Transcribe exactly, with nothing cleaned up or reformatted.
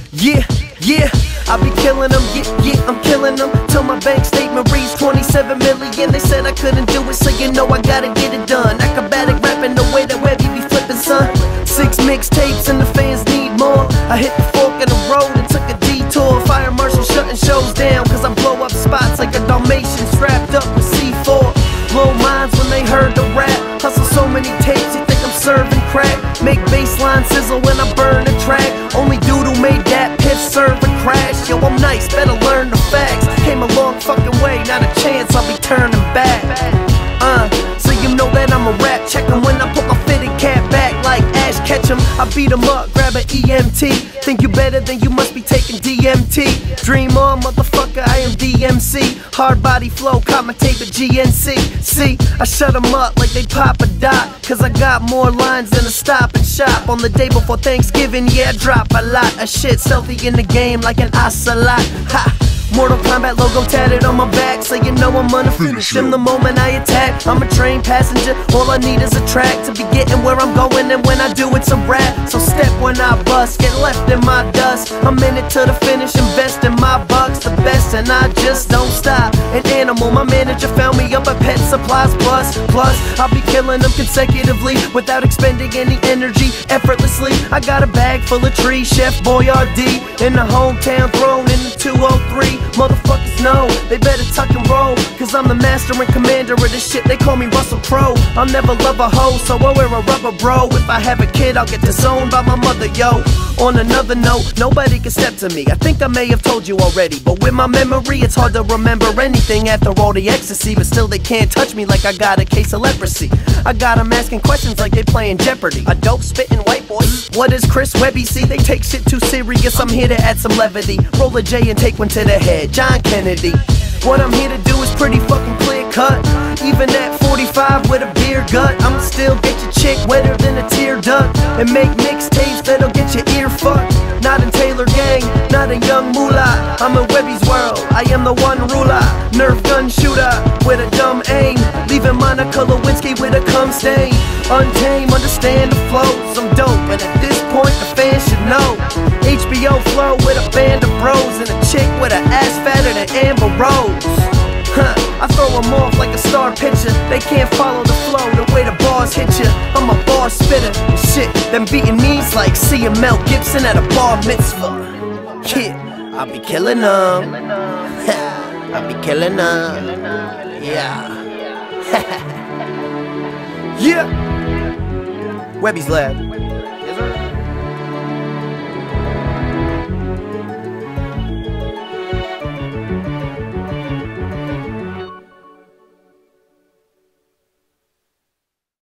Yeah, yeah, I be killing them, yeah, yeah, I'm killing them. Till my bank statement reads twenty-seven million. They said I couldn't do it, so you know I gotta get it done. Acrobatic rapping the way that Webby be flipping, son. Six mixtapes and the fans need more. I hit the fork in the road and took a detour. Fire marshal shutting shows down, cause I blow up spots like a Dalmatian strapped up with C four. Blow minds when they heard the rap. Hustle so many tapes, you think I'm serving crack. Make baseline sizzle when I burn the track. Only dude who made that piff serve a crash. Yo, I'm nice, better learn the facts. Came a long fucking way, not a chance I'll be turning back. Uh, so you know that I'm a rap. Check 'em when I put my fitted cap back like Ash Ketchum. I beat 'em up, grab an E M T. Think you better than you must be taking D M T. Dream on, motherfucker, I am D M C. Hard body flow, caught my tape at G N C. See, I shut 'em up like they pop a dot. Cause I got more lines than a stop and shop. On the day before Thanksgiving, yeah, I drop a lot of shit. Stealthy in the game like an ocelot. Ha! Mortal Kombat logo tatted on my back, so you know I'm gonna finish him the moment I attack. I'm a train passenger, all I need is a track to be getting where I'm going, and when I do it's a rap. So step when I bust, get left in my dust. I'm in it to the finish, invest in my bucks, the best, and I just don't stop. An animal, my manager found me up at Pet Supplies Plus. Plus, I'll be killing them consecutively without expending any energy, effortlessly. I got a bag full of trees, Chef Boyardee in the hometown throne in the two oh three. Motherfuckers know, they better tuck and roll, cause I'm the master and commander of this shit, they call me Russell Crowe. I'll never love a hoe, so I'll wear a rubber bro. If I have a kid, I'll get disowned by my mother, yo. On another note, nobody can step to me. I think I may have told you already, but with my memory, it's hard to remember anything after all the ecstasy. But still they can't touch me like I got a case of leprosy. I got 'em asking questions like they playing Jeopardy. A dope spitting white boy, what is Chris Webby? See, they take shit too serious, I'm here to add some levity. Roll a J and take one to the head, John Kennedy. What I'm here to do is pretty fucking clear cut. Even at forty-five with a beer gut, I'ma still get your chick wetter than a tear duct, and make mixtapes that'll get your ear fucked. Not in Taylor Gang, not a young moolah. I'm in Webby's world, I am the one ruler. Nerf gun shooter with a dumb aim, leaving Monica Lewinsky with a cum stain. Untamed, understand the flows, I'm dope, and at this point the fans should know. H B O flow with a band of bros and a chick with an ass fatter than Amber Rose. Huh, I throw 'em off like a star pitcher. They can't follow the flow, the way the bars hit ya. I'm a bar spitter, shit, them beating me's like seeing Mel Gibson at a bar mitzvah. Yeah, I be killing 'em. I be killing 'em. Yeah. Yeah. Webby's Lab.